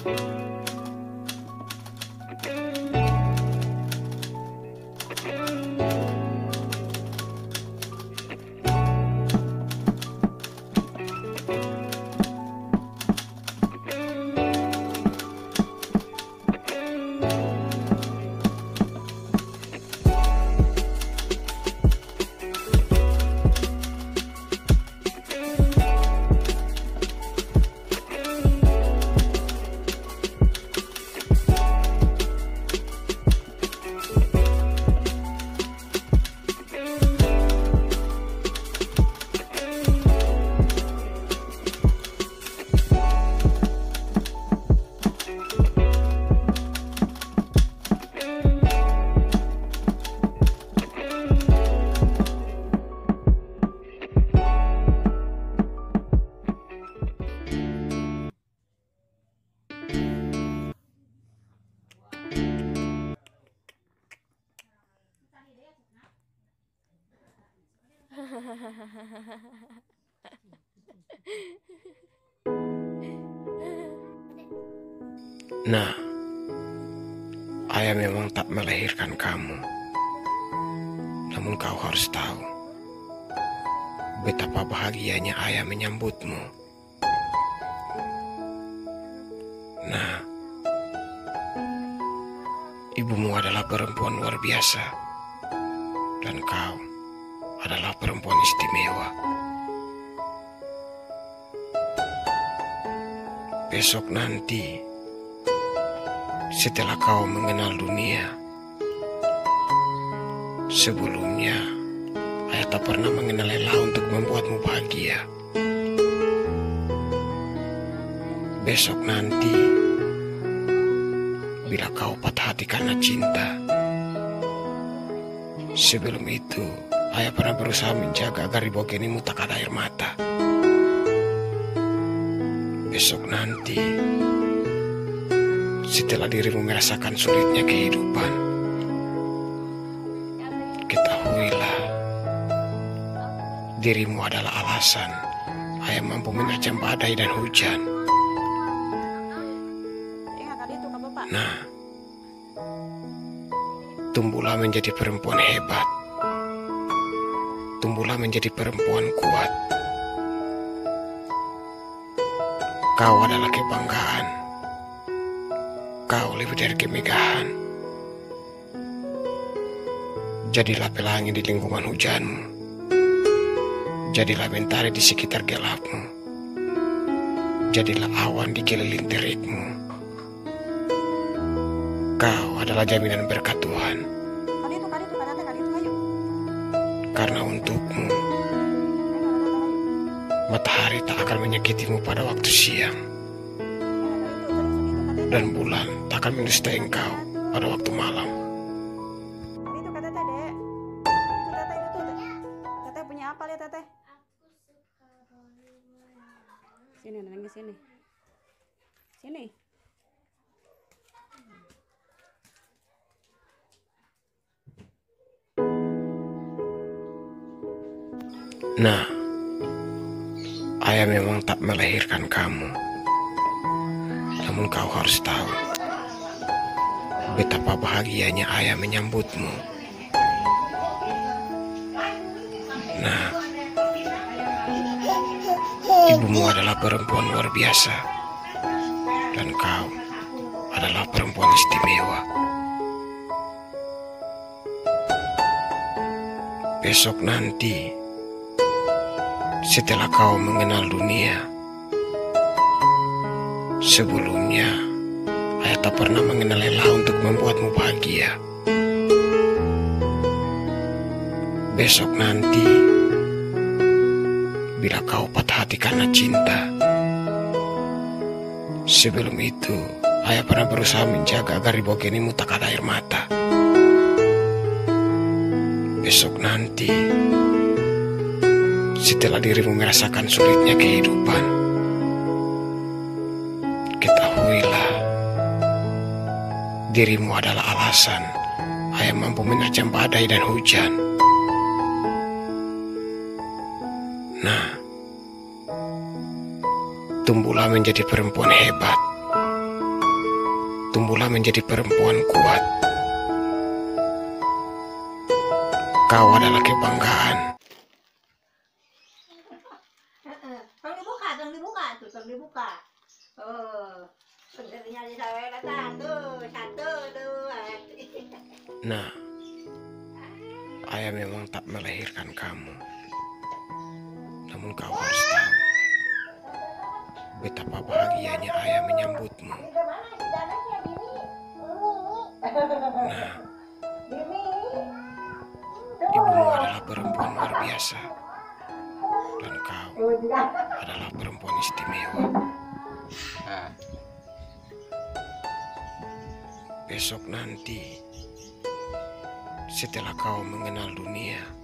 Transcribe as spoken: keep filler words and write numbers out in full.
Nah, ayah memang tak melahirkan kamu. Namun kau harus tahu betapa bahagianya ayah menyambutmu. Nah, ibumu adalah perempuan luar biasa, dan kau adalah perempuan istimewa. Besok nanti, setelah kau mengenal dunia, sebelumnya ayah tak pernah mengenal lelah untuk membuatmu bahagia. Besok nanti, bila kau patah hati karena cinta, sebelum itu ayah pernah berusaha menjaga agar di bogenimu tak ada air mata. Besok nanti, setelah dirimu merasakan sulitnya kehidupan, ketahuilah dirimu adalah alasan ayah mampu menerjang badai dan hujan. Nah, tumbuhlah menjadi perempuan hebat. Tumbuhlah menjadi perempuan kuat. Kau adalah kebanggaan. Kau lebih dari kemegahan. Jadilah pelangi di lingkungan hujanmu. Jadilah mentari di sekitar gelapmu. Jadilah awan di keliling terikmu. Kau adalah jaminan berkat Tuhan. Karena untukmu, matahari tak akan menyakitimu pada waktu siang, dan bulan tak akan mendustai engkau pada waktu malam. Itu kata Tete, itu Tete itu Tete punya apa lihat Tete? Sini nangis sini, sini. Nah, ayah memang tak melahirkan kamu. Namun kau harus tahu betapa bahagianya ayah menyambutmu. Nah, ibumu adalah perempuan luar biasa, dan kau adalah perempuan istimewa. Besok nanti, setelah kau mengenal dunia, sebelumnya ayah tak pernah mengenal lelah untuk membuatmu bahagia. Besok nanti, bila kau patah hati karena cinta, sebelum itu ayah pernah berusaha menjaga agar di bogenimu tak ada air mata. Besok nanti, setelah dirimu merasakan sulitnya kehidupan, ketahuilah dirimu adalah alasan ayah mampu menerjang badai dan hujan. Nah, tumbuhlah menjadi perempuan hebat. tumbuhlah menjadi perempuan kuat. Kau adalah kebanggaan. Tolong dibuka, tolong dibuka, tuh, tolong dibuka. Oh, sebenarnya di saya datang tuh, satu, dua. Nah, ayah memang tak melahirkan kamu. Namun kau harus tahu betapa bahagianya ayah menyambutmu. Nah, ibumu adalah perempuan luar biasa. Dan kau adalah perempuan istimewa. Besok nanti, setelah kau mengenal dunia,